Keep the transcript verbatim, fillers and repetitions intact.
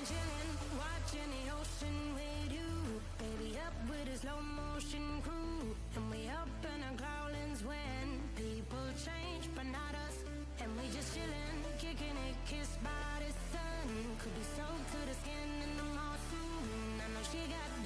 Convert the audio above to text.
chillin', watching the ocean with you. Baby, up with a slow motion crew. And we up in our growlings when people change, but not us. And we just chillin', kicking it, kissed by the sun. Could be soaked to the skin in the mall soon. I know she got